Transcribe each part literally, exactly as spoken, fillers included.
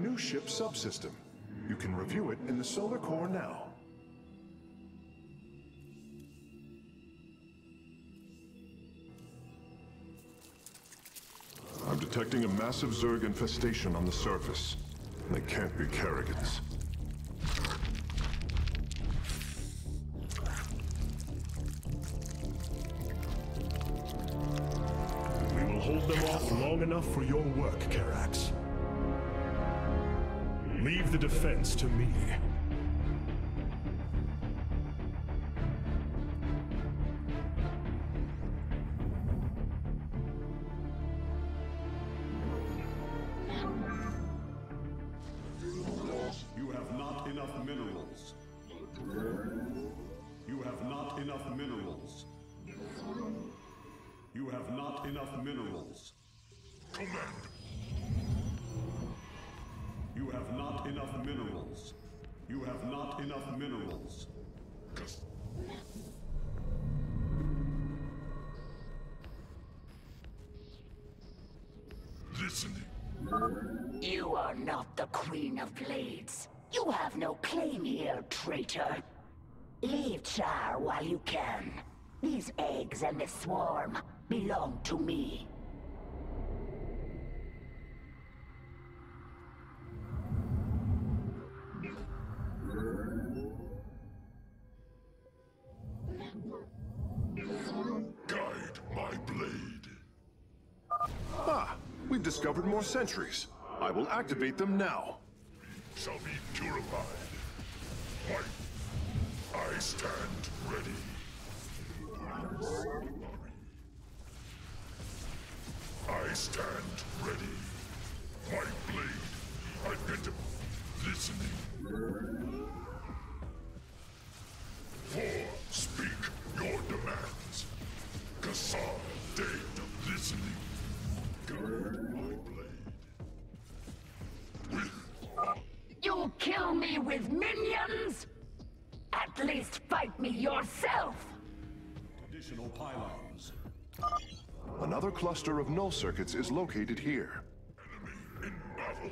new ship subsystem. You can review it in the solar core now. I'm detecting a massive Zerg infestation on the surface. They can't be Kerrigans. We will hold them off long enough for your work, Karax. Leave the defense to me. You have not enough minerals. You have not enough minerals. You have not enough minerals. Command. You have not enough minerals. You have not enough minerals. Listening. You are not the Queen of Blades. You have no claim here, traitor. Leave Char while you can. These eggs and this swarm belong to me. Guide my blade. Ah, we've discovered more sentries. I will activate them now. Shall be purified. White. I stand ready. I stand ready. My blade. Identical. Listening. Four. Speak your demands. Kassar. Date. Listening. Guard my blade. With. You'll kill me with minions? At least fight me yourself! Additional pylons. Another cluster of null circuits is located here. Enemy in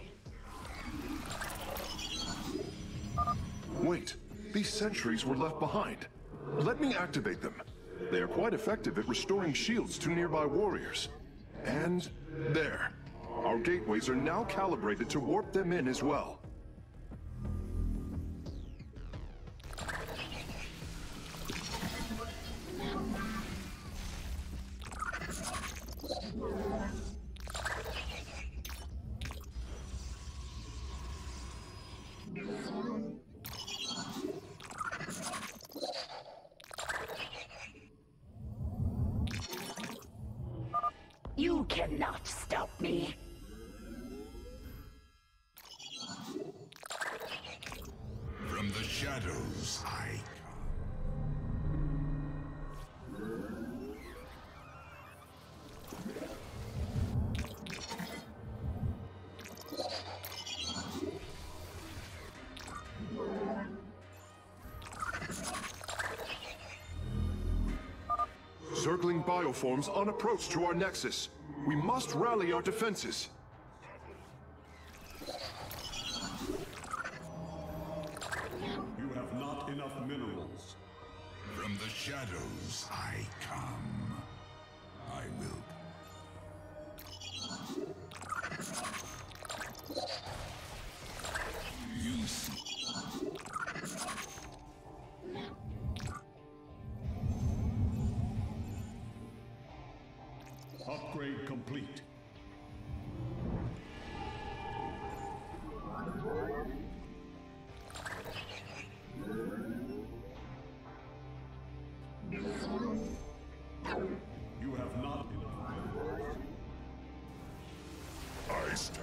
battle. Wait, these sentries were left behind. Let me activate them. They are quite effective at restoring shields to nearby warriors. And there. Our gateways are now calibrated to warp them in as well. You cannot stop me. From the shadows, I Circling bioforms on approach to our nexus. We must rally our defenses. You have not enough minerals. From the shadows I come. I will. You see. Upgrade complete. You have not enough minerals. I stand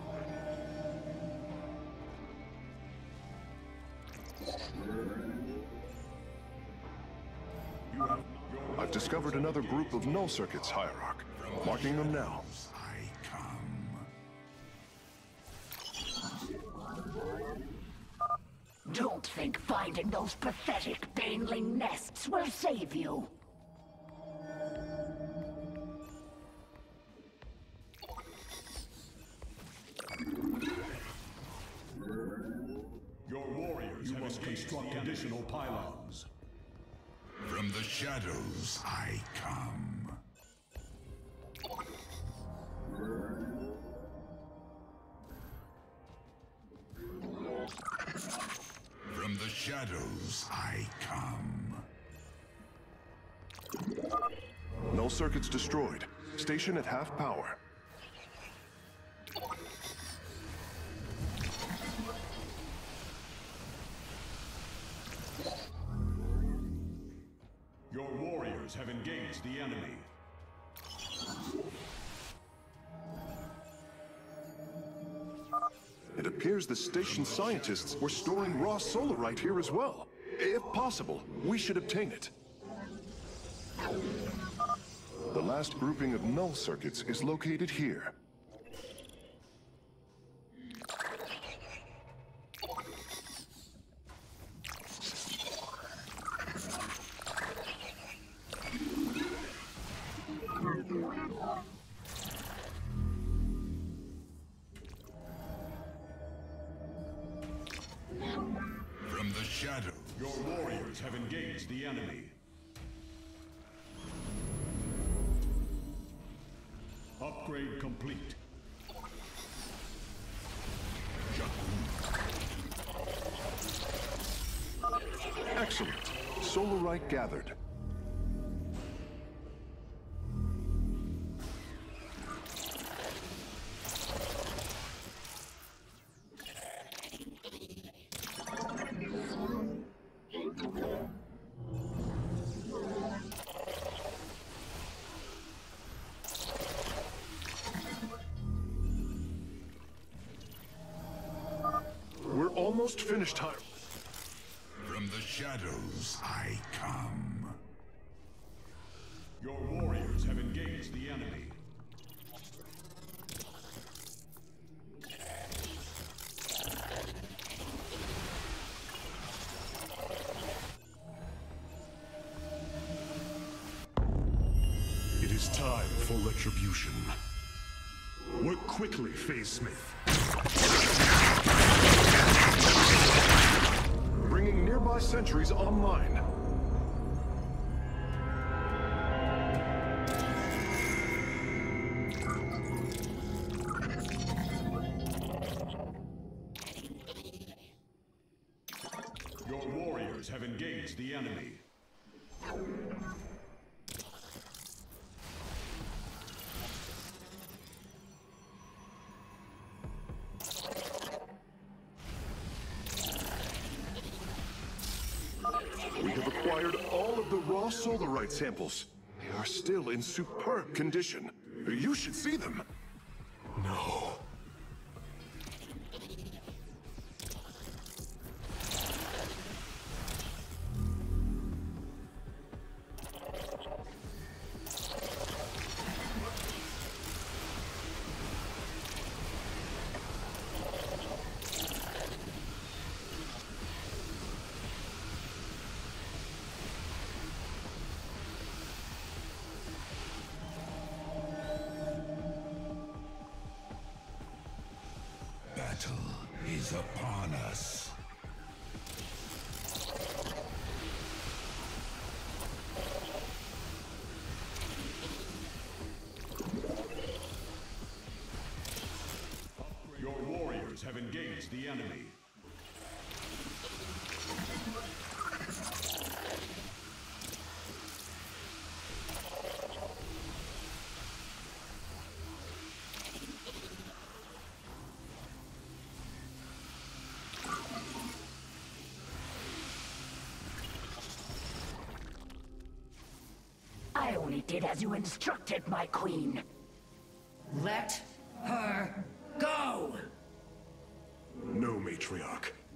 You have I've discovered another group of null circuits, Hierarch. Marking them now. I come. Don't think finding those pathetic baneling nests will save you. the shadows I come. From the shadows I come. Null circuits destroyed. Station at half power. Your warriors have engaged the enemy. It appears the station scientists were storing raw solarite here as well. If possible, we should obtain it. The last grouping of null circuits is located here. From the shadow. Your warriors have engaged the enemy. Upgrade complete. Excellent. Solarite gathered. We're almost finished, time. From the shadows I come. Your warriors have engaged the enemy. It is time for retribution. Work quickly, Phase Smith. Bringing nearby sentries online. Your warriors have engaged the enemy. We have acquired all of the raw solarite samples. They are still in superb condition. You should see them. No. Battle is upon us. Your warriors have engaged the enemy. I only did as you instructed, my queen. Let her go! No, Matriarch.